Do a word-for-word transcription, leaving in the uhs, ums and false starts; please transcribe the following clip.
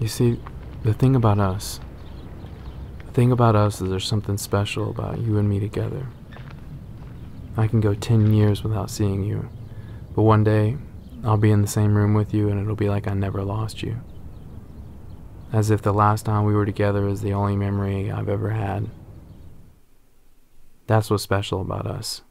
You see, the thing about us, the thing about us is there's something special about you and me together. I can go ten years without seeing you, but one day I'll be in the same room with you and it'll be like I never lost you. As if the last time we were together is the only memory I've ever had. That's what's special about us.